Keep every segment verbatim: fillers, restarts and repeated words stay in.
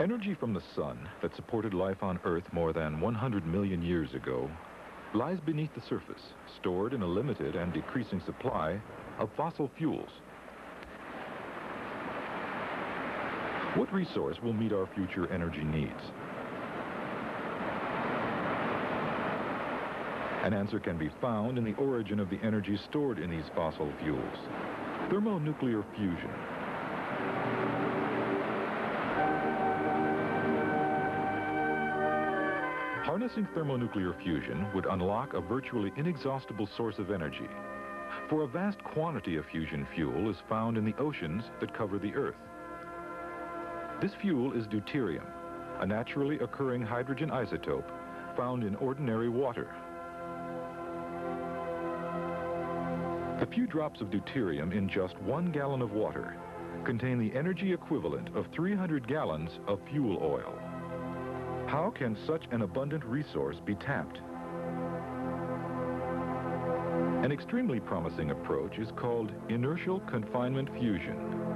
Energy from the sun that supported life on Earth more than one hundred million years ago lies beneath the surface, stored in a limited and decreasing supply of fossil fuels. What resource will meet our future energy needs? An answer can be found in the origin of the energy stored in these fossil fuels: thermonuclear fusion. Harnessing thermonuclear fusion would unlock a virtually inexhaustible source of energy, for a vast quantity of fusion fuel is found in the oceans that cover the Earth. This fuel is deuterium, a naturally occurring hydrogen isotope found in ordinary water. The few drops of deuterium in just one gallon of water contain the energy equivalent of three hundred gallons of fuel oil. How can such an abundant resource be tapped? An extremely promising approach is called inertial confinement fusion.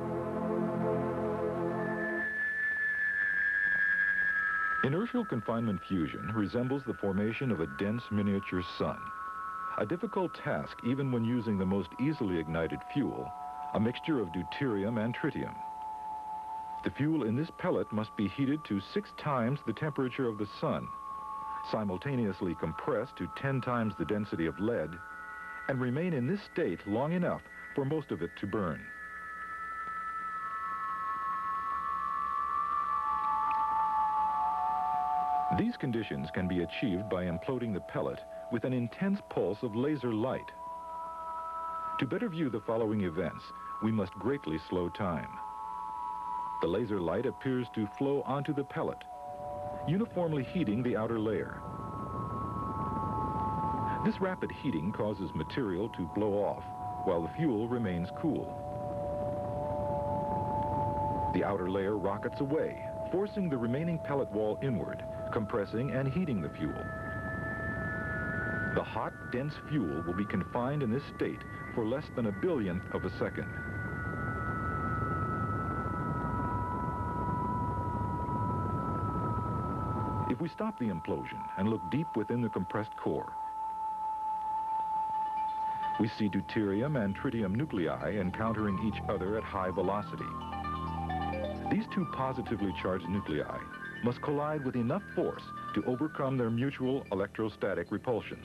Inertial confinement fusion resembles the formation of a dense miniature sun, a difficult task even when using the most easily ignited fuel, a mixture of deuterium and tritium. The fuel in this pellet must be heated to six times the temperature of the sun, simultaneously compressed to ten times the density of lead, and remain in this state long enough for most of it to burn. These conditions can be achieved by imploding the pellet with an intense pulse of laser light. To better view the following events, we must greatly slow time. The laser light appears to flow onto the pellet, uniformly heating the outer layer. This rapid heating causes material to blow off while the fuel remains cool. The outer layer rockets away, forcing the remaining pellet wall inward, compressing and heating the fuel. The hot, dense fuel will be confined in this state for less than a billionth of a second. If we stop the implosion and look deep within the compressed core, we see deuterium and tritium nuclei encountering each other at high velocity. These two positively charged nuclei must collide with enough force to overcome their mutual electrostatic repulsion.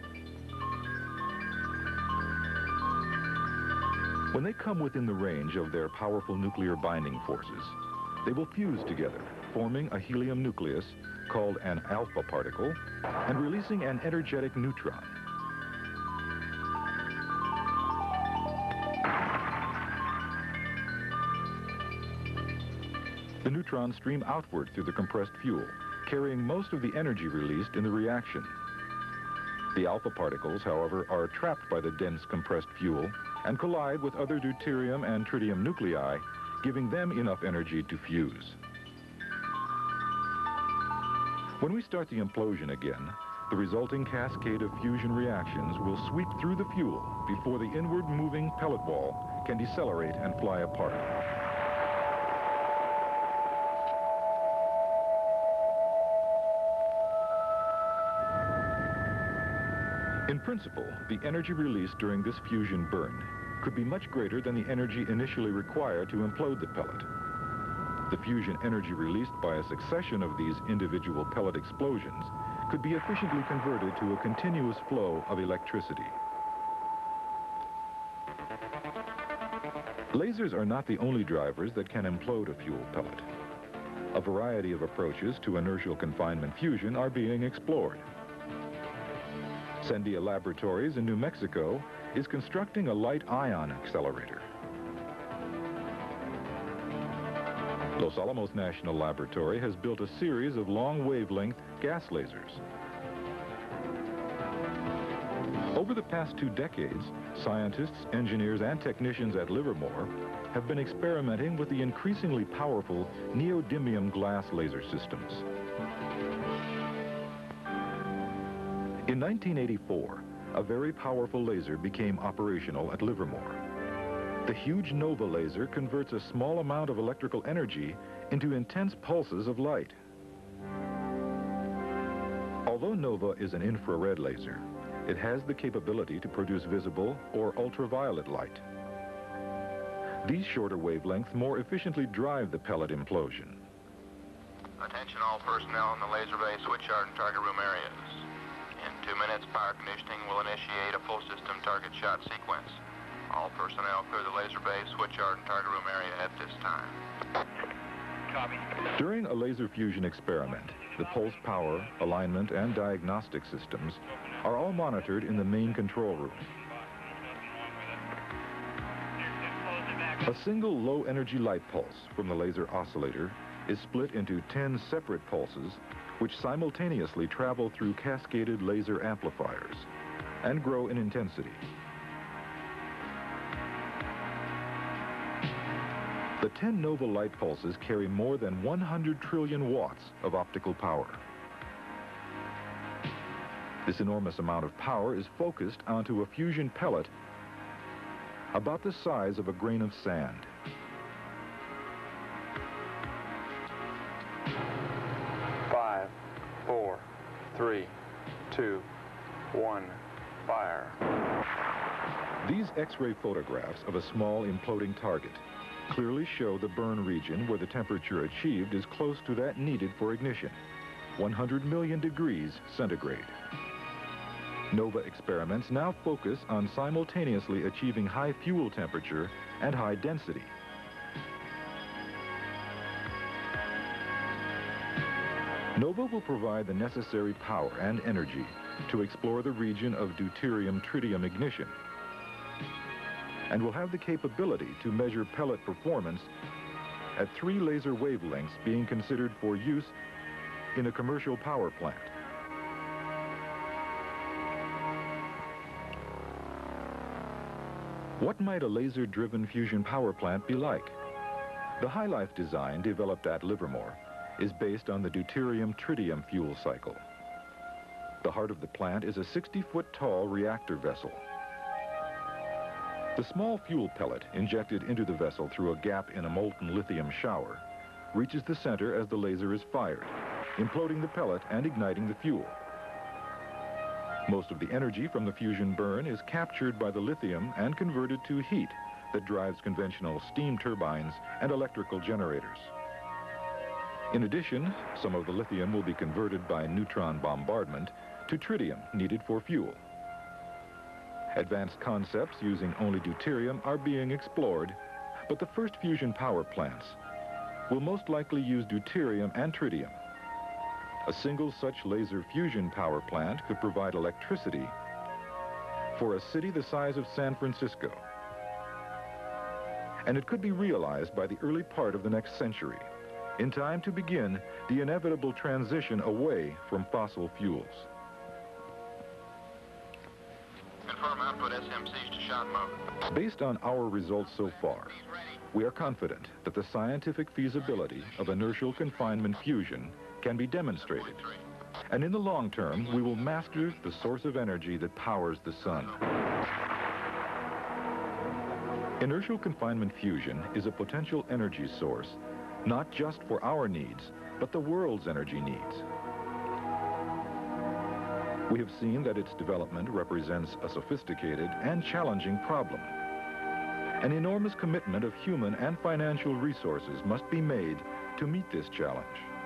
When they come within the range of their powerful nuclear binding forces, they will fuse together, forming a helium nucleus called an alpha particle and releasing an energetic neutron. The neutrons stream outward through the compressed fuel, carrying most of the energy released in the reaction. The alpha particles, however, are trapped by the dense compressed fuel and collide with other deuterium and tritium nuclei, giving them enough energy to fuse. When we start the implosion again, the resulting cascade of fusion reactions will sweep through the fuel before the inward moving pellet wall can decelerate and fly apart. In principle, the energy released during this fusion burn could be much greater than the energy initially required to implode the pellet. The fusion energy released by a succession of these individual pellet explosions could be efficiently converted to a continuous flow of electricity. Lasers are not the only drivers that can implode a fuel pellet. A variety of approaches to inertial confinement fusion are being explored. Sendia Laboratories in New Mexico is constructing a light ion accelerator. Los Alamos National Laboratory has built a series of long wavelength gas lasers. Over the past two decades, scientists, engineers, and technicians at Livermore have been experimenting with the increasingly powerful neodymium glass laser systems. In nineteen eighty-four, a very powerful laser became operational at Livermore. The huge NOVA laser converts a small amount of electrical energy into intense pulses of light. Although NOVA is an infrared laser, it has the capability to produce visible or ultraviolet light. These shorter wavelengths more efficiently drive the pellet implosion. Attention all personnel in the laser bay switch yard and target room areas. In two minutes, power conditioning will initiate a full system target shot sequence. All personnel clear the laser bay switch yard and target room area at this time. Copy. During a laser fusion experiment, the pulse power, alignment, and diagnostic systems are all monitored in the main control room. A single low-energy light pulse from the laser oscillator is split into ten separate pulses which simultaneously travel through cascaded laser amplifiers and grow in intensity. The ten NOVA light pulses carry more than one hundred trillion watts of optical power. This enormous amount of power is focused onto a fusion pellet about the size of a grain of sand. Five, four, three, two, one, fire. These X-ray photographs of a small imploding target clearly show the burn region where the temperature achieved is close to that needed for ignition, one hundred million degrees centigrade. NOVA experiments now focus on simultaneously achieving high fuel temperature and high density. NOVA will provide the necessary power and energy to explore the region of deuterium-tritium ignition, and will have the capability to measure pellet performance at three laser wavelengths being considered for use in a commercial power plant. What might a laser-driven fusion power plant be like? The high-life design developed at Livermore is based on the deuterium-tritium fuel cycle. The heart of the plant is a sixty-foot tall reactor vessel. The small fuel pellet injected into the vessel through a gap in a molten lithium shower reaches the center as the laser is fired, imploding the pellet and igniting the fuel. Most of the energy from the fusion burn is captured by the lithium and converted to heat that drives conventional steam turbines and electrical generators. In addition, some of the lithium will be converted by neutron bombardment to tritium needed for fuel. Advanced concepts using only deuterium are being explored, but the first fusion power plants will most likely use deuterium and tritium. A single such laser fusion power plant could provide electricity for a city the size of San Francisco. And it could be realized by the early part of the next century, in time to begin the inevitable transition away from fossil fuels. Confirm output S M Cs to shot mode. Based on our results so far, we are confident that the scientific feasibility of inertial confinement fusion can be demonstrated. And in the long term, we will master the source of energy that powers the sun. Inertial confinement fusion is a potential energy source, not just for our needs, but the world's energy needs. We have seen that its development represents a sophisticated and challenging problem. An enormous commitment of human and financial resources must be made to meet this challenge.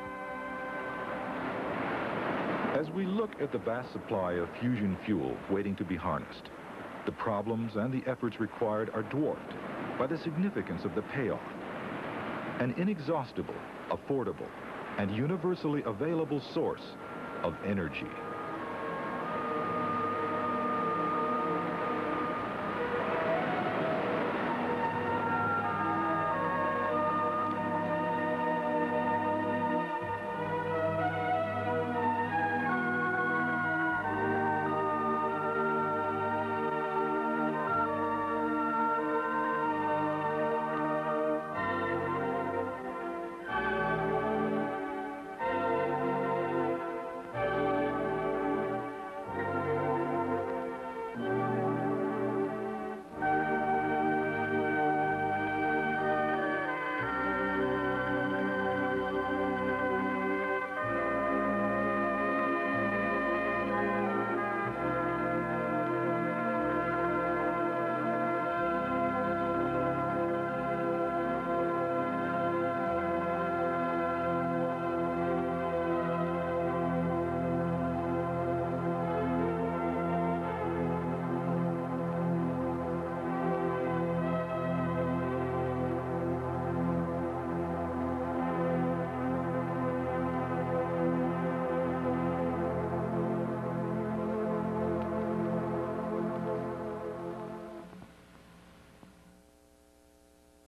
As we look at the vast supply of fusion fuel waiting to be harnessed, the problems and the efforts required are dwarfed by the significance of the payoff. An inexhaustible, affordable, and universally available source of energy.